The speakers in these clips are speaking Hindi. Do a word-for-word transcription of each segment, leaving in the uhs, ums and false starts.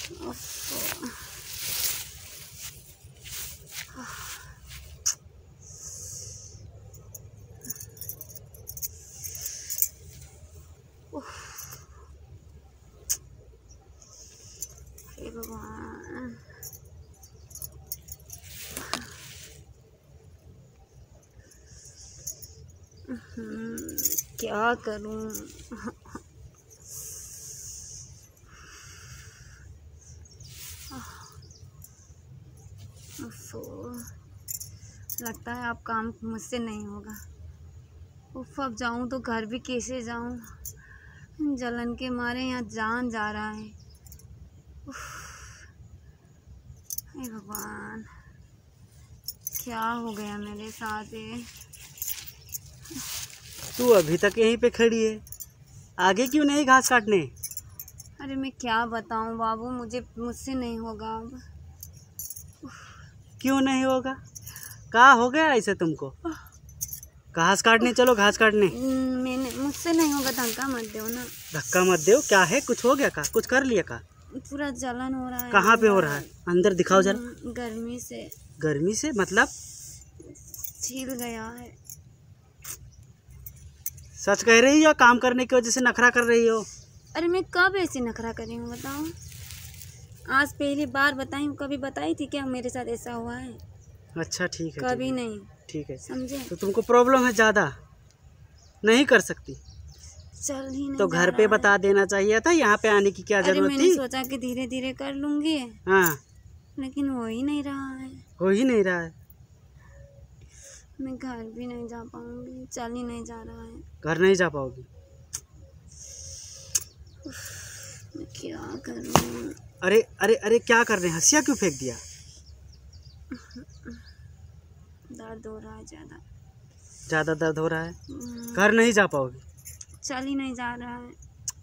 हे भगवान, क्या करूं। लगता है अब काम मुझसे नहीं होगा। उफ, अब जाऊं तो घर भी कैसे जाऊं, जलन के मारे यहाँ जान जा रहा है। उफ, हे भगवान, क्या हो गया मेरे साथ ये। तू अभी तक यहीं पे खड़ी है, आगे क्यों नहीं घास काटने? अरे मैं क्या बताऊं बाबू, मुझे मुझसे नहीं होगा अब। क्यों नहीं होगा? क्या हो गया ऐसे तुमको? घास काटने चलो, घास काटने। मैंने मुझसे नहीं होगा, धक्का मत दो ना। धक्का मत दो, क्या है? कुछ हो गया का? कुछ कर लिया का? पूरा जलन हो रहा है। कहाँ पे हो रहा है? अंदर दिखाओ जरा। गर्मी से। गर्मी से मतलब? छिल गया है। सच कह रही हो? काम करने की वजह से नखरा कर रही हो? अरे मैं कब ऐसी नखरा करी हूँ बताओ? आज पहली बार बताई हूँ, कभी बताई थी क्या मेरे साथ ऐसा हुआ है? अच्छा ठीक है, कभी नहीं। ठीक है, समझे? तो तुमको प्रॉब्लम है ज़्यादा, नहीं कर सकती, चल ही नहीं तो घर पे बता देना चाहिए था, यहाँ पे आने की क्या जरूरत थी? मैंने सोचा कि धीरे धीरे कर लूंगी। हाँ, लेकिन हो ही नहीं रहा है। हो ही नहीं रहा है। मैं घर भी नहीं जा पाऊंगी, चल ही नहीं जा रहा है। घर नहीं जा पाओगी? मैं क्या करूं? अरे अरे अरे, क्या कर रहे हैं? हंसिया क्यों फेंक दिया? दर्द हो रहा है ज्यादा। ज्यादा दर्द हो रहा है? घर नहीं जा पाओगी? चल ही नहीं जा रहा है।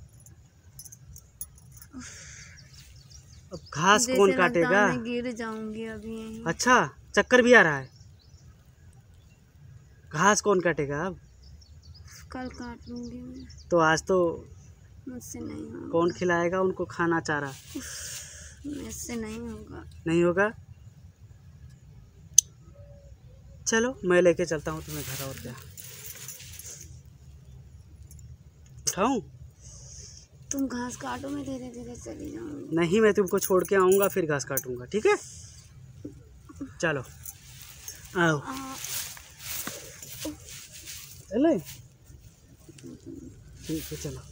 अब घास कौन काटेगा? मैं गिर जाऊंगी अभी यहीं। अच्छा, चक्कर भी आ रहा है? घास कौन काटेगा अब? कल काट लूंगी मैं। तो आज तो मुझसे नहीं होगा। कौन खिलाएगा उनको खाना चारा? मुझसे नहीं होगा। नहीं होगा? चलो मैं लेके चलता हूँ तुम्हें घर, और क्या उठाऊं? तुम घास काटो, मैं धीरे धीरे चली जाऊंगी। नहीं, मैं तुमको छोड़ के आऊँगा फिर घास काटूंगा, ठीक है? चलो आओ। चले ठीक है, चलो।